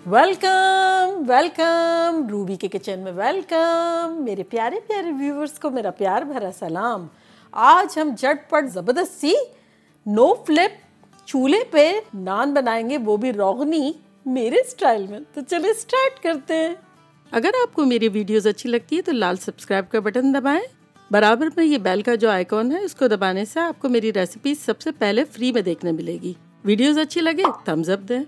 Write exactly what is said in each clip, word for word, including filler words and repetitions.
Welcome welcome Ruby के kitchen में welcome. मेरे प्यारे प्यारे व्यूवर्स को मेरा प्यार भरा सलाम। आज हम झटपट ज़बरदस्त सी नो फ्लिप चूल्हे पे नान बनाएंगे, वो भी रोगनी मेरे स्टाइल में। तो चलिए स्टार्ट करते हैं। अगर आपको मेरी वीडियोस अच्छी लगती है तो लाल सब्सक्राइब का बटन दबाएं। बराबर में ये बेल का जो आइकॉन है उसको दबाने से आपको मेरी रेसिपी सबसे पहले फ्री में देखने मिलेगी। वीडियोस अच्छी लगे थम्स अप दें।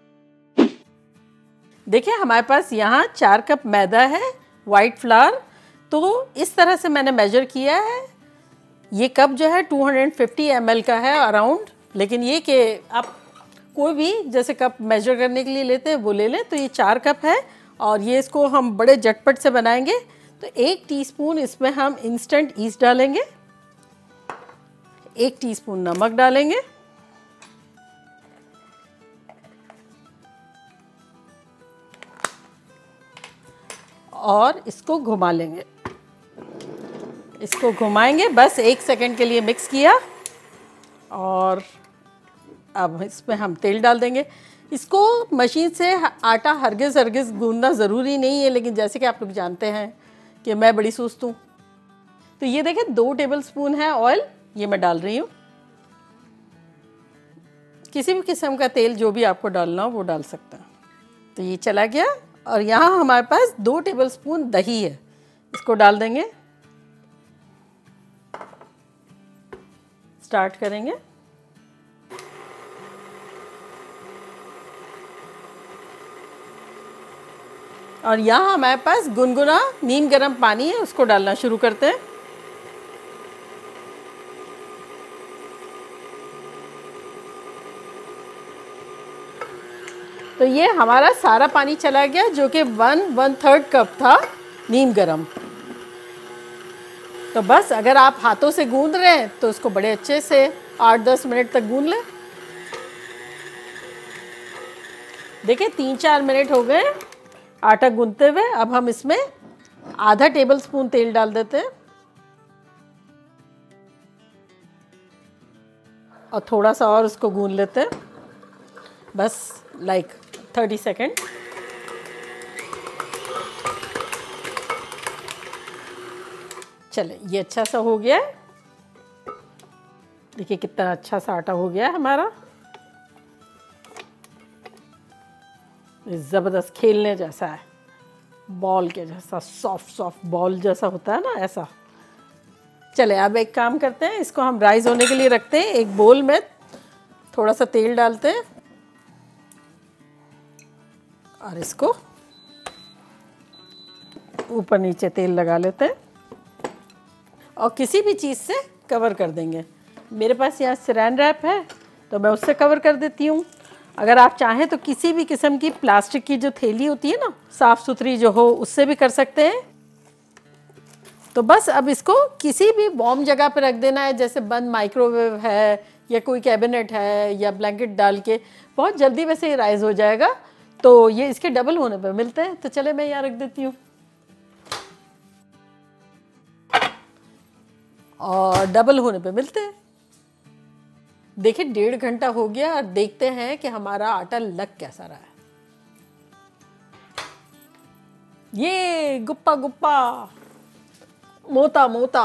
देखिए हमारे पास यहाँ चार कप मैदा है, वाइट फ्लावर। तो इस तरह से मैंने मेजर किया है। ये कप जो है दो सौ पचास एम एल का है अराउंड, लेकिन ये कि आप कोई भी जैसे कप मेजर करने के लिए लेते हैं वो ले लें। तो ये चार कप है और ये इसको हम बड़े झटपट से बनाएंगे। तो एक टीस्पून इसमें हम इंस्टेंट ईस्ट डालेंगे, एक टीस्पून नमक डालेंगे, और इसको घुमा लेंगे। इसको घुमाएंगे, बस एक सेकंड के लिए मिक्स किया। और अब इसमें हम तेल डाल देंगे। इसको मशीन से आटा हरगिज़ हरगिज़ गूंदना ज़रूरी नहीं है, लेकिन जैसे कि आप लोग जानते हैं कि मैं बड़ी सुस्त हूँ। तो ये देखें दो टेबलस्पून है ऑयल, ये मैं डाल रही हूँ। किसी भी किस्म का तेल जो भी आपको डालना हो वो डाल सकते हैं। तो ये चला गया। और यहाँ हमारे पास दो टेबलस्पून दही है, इसको डाल देंगे। स्टार्ट करेंगे। और यहाँ हमारे पास गुनगुना नीम गर्म पानी है, उसको डालना शुरू करते हैं। तो ये हमारा सारा पानी चला गया, जो कि वन वन थर्ड कप था नीम गरम। तो बस अगर आप हाथों से गूंद रहे हैं तो उसको बड़े अच्छे से आठ दस मिनट तक गूंद लें। देखिए तीन चार मिनट हो गए आटा गूंदते हुए। अब हम इसमें आधा टेबल स्पून तेल डाल देते हैं और थोड़ा सा और उसको गूंद लेते हैं, बस लाइक तीस सेकेंड। चले ये अच्छा सा हो गया है। देखिए कितना अच्छा सा आटा हो गया है हमारा। ज़बरदस्त खेलने जैसा है, बॉल के जैसा, सॉफ्ट सॉफ्ट बॉल जैसा होता है ना, ऐसा। चले अब एक काम करते हैं, इसको हम राइस होने के लिए रखते हैं। एक बोल में थोड़ा सा तेल डालते हैं और इसको ऊपर नीचे तेल लगा लेते हैं और किसी भी चीज़ से कवर कर देंगे। मेरे पास यहाँ सैरान रैप है तो मैं उससे कवर कर देती हूँ। अगर आप चाहें तो किसी भी किस्म की प्लास्टिक की जो थैली होती है ना, साफ़ सुथरी जो हो, उससे भी कर सकते हैं। तो बस अब इसको किसी भी वार्म जगह पर रख देना है, जैसे बंद माइक्रोवेव है या कोई कैबिनेट है, या ब्लैंकेट डाल के बहुत जल्दी वैसे ही राइज हो जाएगा। तो ये इसके डबल होने पे मिलते हैं। तो चले मैं यहाँ रख देती हूँ और डबल होने पे मिलते हैं। देखिए डेढ़ घंटा हो गया और देखते हैं कि हमारा आटा लग कैसा रहा है। ये गुप्पा गुप्पा मोटा मोटा।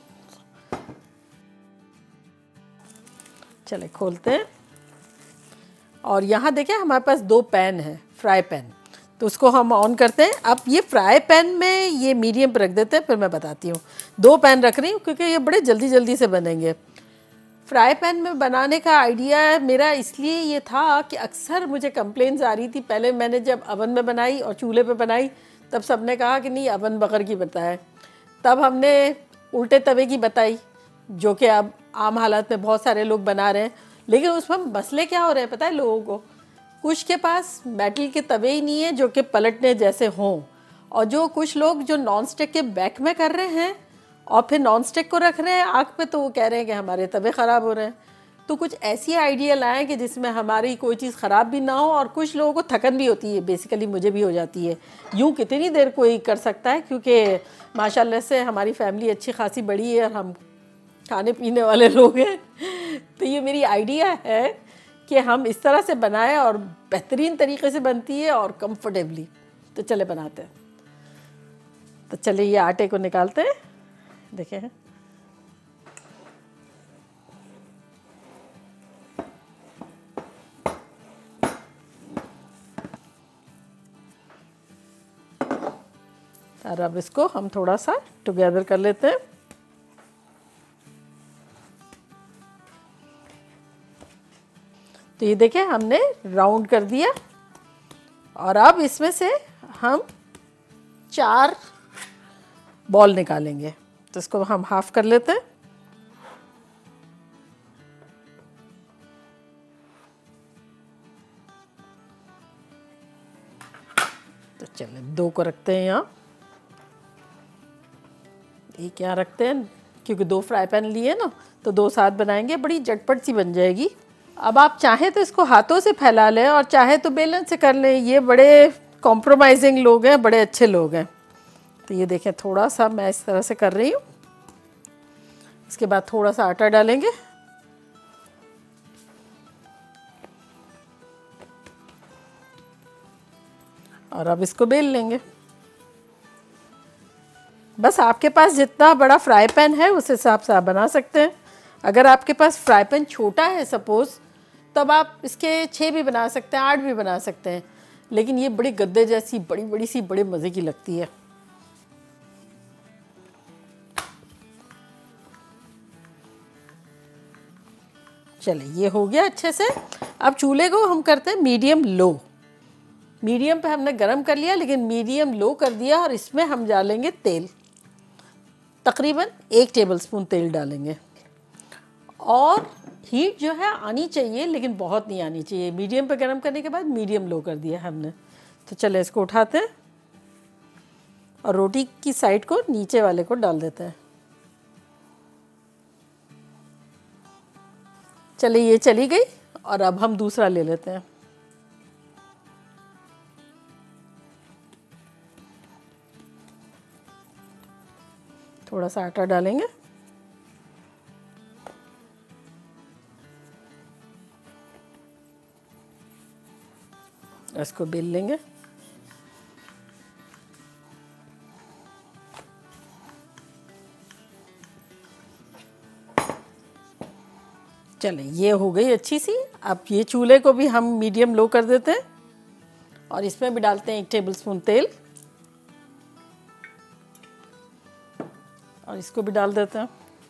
चले खोलते हैं। और यहाँ देखिए हमारे पास दो पैन है, फ्राई पैन। तो उसको हम ऑन करते हैं। अब ये फ्राई पैन में ये मीडियम पर रख देते हैं, फिर मैं बताती हूँ। दो पैन रख रही हूँ क्योंकि ये बड़े जल्दी जल्दी से बनेंगे। फ्राई पैन में बनाने का आइडिया मेरा इसलिए ये था कि अक्सर मुझे कंप्लेंट्स आ रही थी। पहले मैंने जब अवन में बनाई और चूल्हे पे बनाई तब सबने कहा कि नहीं अवन बगैर की बताए। तब हमने उल्टे तवे की बताई, जो कि अब आम हालात में बहुत सारे लोग बना रहे हैं। लेकिन उसमें मसले क्या हो रहे हैं पता है लोगों को? कुछ के पास मेटल के तवे ही नहीं है जो कि पलटने जैसे हों, और जो कुछ लोग जो नॉन स्टिक के बैक में कर रहे हैं और फिर नॉन स्टिक को रख रहे हैं आग पे, तो वो कह रहे हैं कि हमारे तवे ख़राब हो रहे हैं। तो कुछ ऐसी आइडिया लाएं कि जिसमें हमारी कोई चीज़ ख़राब भी ना हो और कुछ लोगों को थकन भी होती है। बेसिकली मुझे भी हो जाती है। यूँ कितनी देर कोई कर सकता है, क्योंकि माशाल्लाह से हमारी फैमिली अच्छी खासी बड़ी है और हम खाने पीने वाले लोग हैं। तो ये मेरी आइडिया है कि हम इस तरह से बनाएं और बेहतरीन तरीके से बनती है और कंफर्टेबली। तो चले बनाते हैं। तो चलिए ये आटे को निकालते हैं। देखें और अब इसको हम थोड़ा सा टुगेदर कर लेते हैं। तो ये देखें हमने राउंड कर दिया और अब इसमें से हम चार बॉल निकालेंगे। तो इसको हम हाफ कर लेते हैं। तो चलिए दो को रखते हैं यहाँ, एक यहाँ रखते हैं क्योंकि दो फ्राई पैन लिए ना, तो दो साथ बनाएंगे, बड़ी झटपट सी बन जाएगी। अब आप चाहें तो इसको हाथों से फैला लें और चाहे तो बेलन से कर लें। ये बड़े कॉम्प्रोमाइजिंग लोग हैं, बड़े अच्छे लोग हैं। तो ये देखें थोड़ा सा मैं इस तरह से कर रही हूँ। इसके बाद थोड़ा सा आटा डालेंगे और अब इसको बेल लेंगे। बस आपके पास जितना बड़ा फ्राई पैन है उस हिसाब से आप बना सकते हैं। अगर आपके पास फ्राई पैन छोटा है सपोज़, तब आप इसके छः भी बना सकते हैं, आठ भी बना सकते हैं। लेकिन ये बड़ी गद्दे जैसी बड़ी बड़ी सी बड़े मज़े की लगती है। चलिए ये हो गया अच्छे से। अब चूल्हे को हम करते हैं मीडियम लो। मीडियम पे हमने गरम कर लिया, लेकिन मीडियम लो कर दिया और इसमें हम डालेंगे तेल। तकरीबन एक टेबलस्पून तेल डालेंगे और हीट जो है आनी चाहिए, लेकिन बहुत नहीं आनी चाहिए। मीडियम पे गरम करने के बाद मीडियम लो कर दिया हमने। तो चले इसको उठाते हैं और रोटी की साइड को नीचे वाले को डाल देते हैं। चलिए ये चली गई और अब हम दूसरा ले लेते हैं। थोड़ा सा आटा डालेंगे इसको बेल लेंगे। चले ये हो गई अच्छी सी। अब ये चूल्हे को भी हम मीडियम लो कर देते हैं और इसमें भी डालते हैं एक टेबलस्पून तेल और इसको भी डाल देते हैं।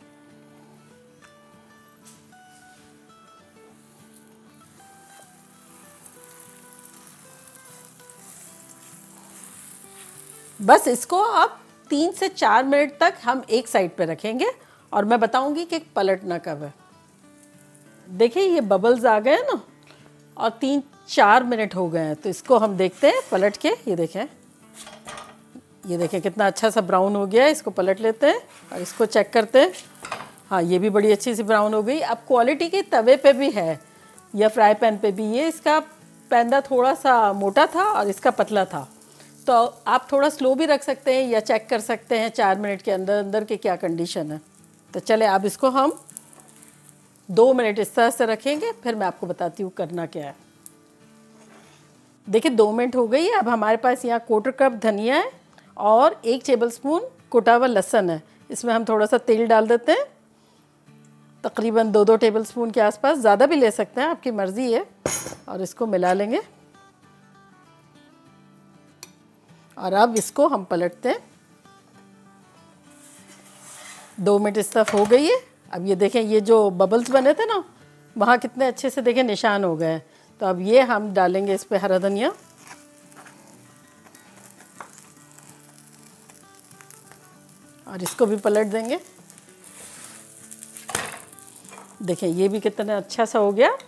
बस इसको अब तीन से चार मिनट तक हम एक साइड पे रखेंगे और मैं बताऊंगी कि पलटना कब है। देखिए ये बबल्स आ गए ना और तीन चार मिनट हो गए हैं। तो इसको हम देखते हैं पलट के। ये देखें ये देखें कितना अच्छा सा ब्राउन हो गया है। इसको पलट लेते हैं और इसको चेक करते हैं। हाँ ये भी बड़ी अच्छी सी ब्राउन हो गई। अब क्वालिटी के तवे पे भी है या फ्राई पैन पे भी। ये इसका पैंदा थोड़ा सा मोटा था और इसका पतला था, तो आप थोड़ा स्लो भी रख सकते हैं या चेक कर सकते हैं चार मिनट के अंदर अंदर के क्या कंडीशन है। तो चले अब इसको हम दो मिनट इस तरह से रखेंगे, फिर मैं आपको बताती हूँ करना क्या है। देखिए दो मिनट हो गई है। अब हमारे पास यहाँ क्वार्टर कप धनिया है और एक टेबलस्पून कुटा हुआ लहसुन है। इसमें हम थोड़ा सा तेल डाल देते हैं, तकरीबन दो दो टेबलस्पून के आसपास, ज़्यादा भी ले सकते हैं, आपकी मर्ज़ी है। और इसको मिला लेंगे और अब इसको हम पलटते हैं। दो मिनट इस तरफ हो गई है। अब ये देखें ये जो बबल्स बने थे ना, वहाँ कितने अच्छे से देखें निशान हो गए हैं। तो अब ये हम डालेंगे इस पे हरा धनिया और इसको भी पलट देंगे। देखें ये भी कितना अच्छा सा हो गया।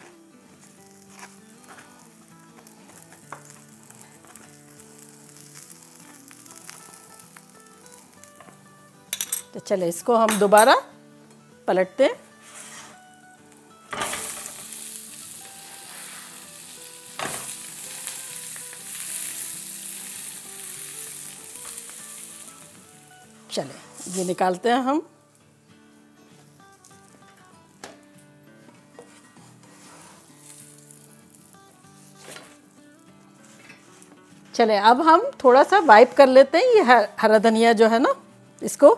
तो चले इसको हम दोबारा पलटते हैं। चले ये निकालते हैं हम। चले अब हम थोड़ा सा वाइप कर लेते हैं ये हरा धनिया जो है ना, इसको,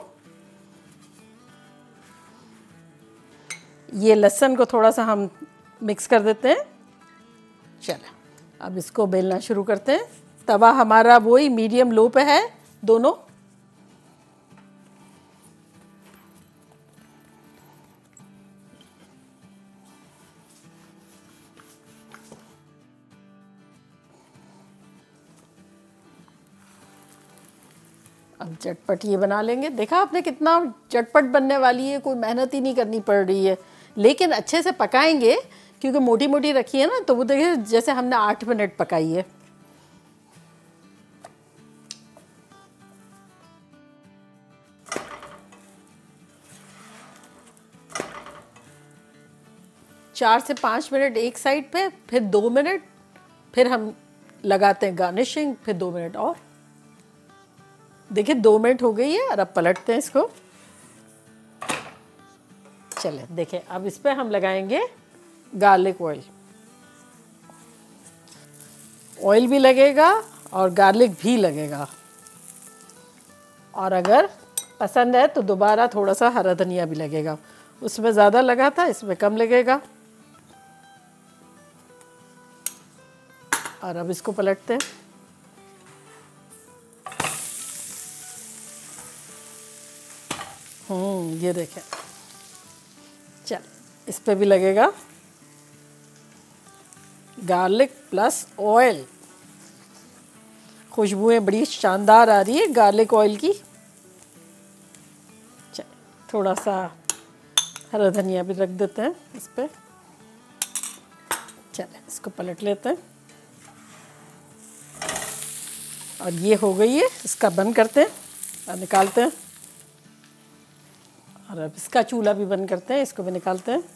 ये लहसुन को थोड़ा सा हम मिक्स कर देते हैं। चलो अब इसको बेलना शुरू करते हैं। तवा हमारा वही मीडियम लो पे है दोनों। अब चटपट ये बना लेंगे। देखा आपने कितना चटपट बनने वाली है, कोई मेहनत ही नहीं करनी पड़ रही है। लेकिन अच्छे से पकाएंगे क्योंकि मोटी मोटी रखी है ना, तो वो देखिए जैसे हमने आठ मिनट पकाई है। चार से पाँच मिनट एक साइड पे, फिर दो मिनट, फिर हम लगाते हैं गार्निशिंग, फिर दो मिनट और। देखिए दो मिनट हो गई है और अब पलटते हैं इसको। चले देखिए अब इस पे हम लगाएंगे गार्लिक ऑयल। ऑयल भी लगेगा और गार्लिक भी लगेगा, और अगर पसंद है तो दोबारा थोड़ा सा हरा धनिया भी लगेगा। उसमें ज़्यादा लगा था, इसमें कम लगेगा। और अब इसको पलटते हैं। हम्म ये देखें, चल इस पे भी लगेगा गार्लिक प्लस ऑयल। खुशबुएं बड़ी शानदार आ रही है गार्लिक ऑयल की। चल थोड़ा सा हरा धनिया भी रख देते हैं इस पे। चले इसको पलट लेते हैं। और ये हो गई है, इसका बंद करते हैं और निकालते हैं। और अब इसका चूल्हा भी बंद करते हैं, इसको भी निकालते हैं।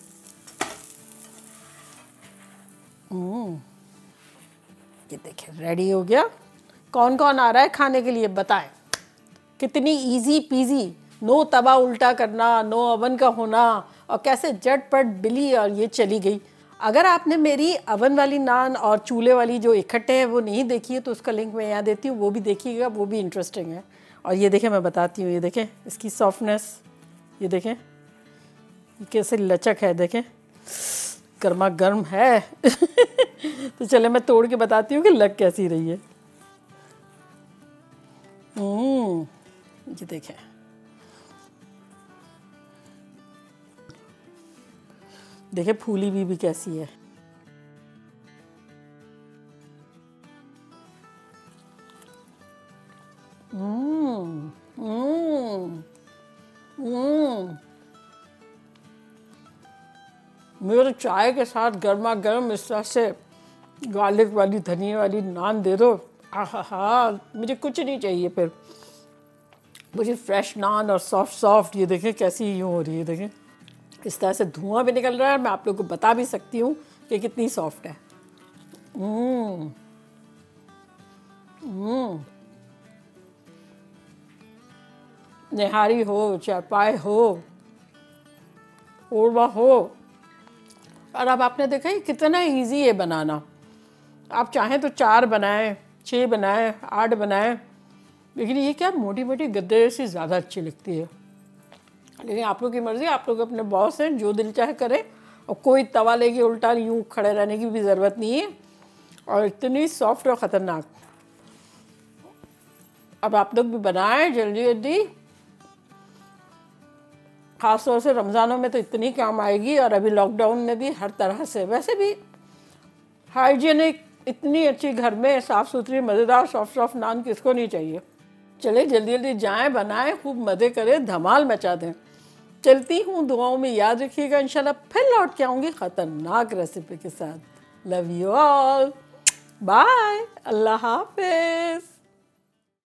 हम्म ये देखिए रेडी हो गया। कौन कौन आ रहा है खाने के लिए बताएं। कितनी इजी पीजी, नो तवा उल्टा करना, नो ओवन का होना, और कैसे झटपट बिली और ये चली गई। अगर आपने मेरी अवन वाली नान और चूल्हे वाली जो इकट्ठे हैं वो नहीं देखी है तो उसका लिंक मैं यहाँ देती हूँ, वो भी देखिएगा, वो भी इंटरेस्टिंग है। और ये देखें मैं बताती हूँ, ये देखें इसकी सॉफ्टनेस, ये देखें ये कैसे लचक है, देखें गर्मा गर्म है। तो चले मैं तोड़ के बताती हूँ कि लग कैसी रही है। हम्म ये देखें, देखें फूली भी, भी कैसी है। हम्म हम्म हम्म मुझे तो चाय के साथ गर्मा गर्म इस तरह से गार्लिक वाली धनिया वाली नान दे दो, आहा हा, मुझे कुछ नहीं चाहिए फिर। मुझे फ्रेश नान और सॉफ्ट सॉफ्ट, ये देखें कैसी यूँ हो रही है, देखें इस तरह से धुआं भी निकल रहा है। मैं आप लोगों को बता भी सकती हूँ कि कितनी सॉफ्ट है। हम्म हम्म निहारी हो, चाय हो, ओरवा हो। और अब आपने देखा ही कितना इजी है बनाना। आप चाहें तो चार बनाएं, छः बनाएं, आठ बनाएं, लेकिन ये क्या मोटी मोटी गद्दे से ज़्यादा अच्छी लगती है। लेकिन आप लोग की मर्ज़ी, आप लोग अपने बॉस हैं, जो दिल चाहे करें। और कोई तवा लेके उल्टा यूँ खड़े रहने की भी ज़रूरत नहीं है। और इतनी सॉफ्ट और ख़तरनाक। अब आप लोग भी बनाएं जल्दी जल्दी। ख़ास तौर से रमज़ानों में तो इतनी काम आएगी, और अभी लॉकडाउन में भी हर तरह से। वैसे भी हाइजीनिक, इतनी अच्छी घर में साफ़ सुथरी मज़ेदार सॉफ्ट सॉफ्ट नान किसको नहीं चाहिए। चले जल्दी जल्दी जाएं, बनाएं, खूब मज़े करें, धमाल मचा दें। चलती हूँ, दुआओं में याद रखिएगा। इंशाल्लाह फिर लौट के आऊँगी ख़तरनाक रेसिपी के साथ। लव यू ऑल, बाय, अल्लाह हाफिज़।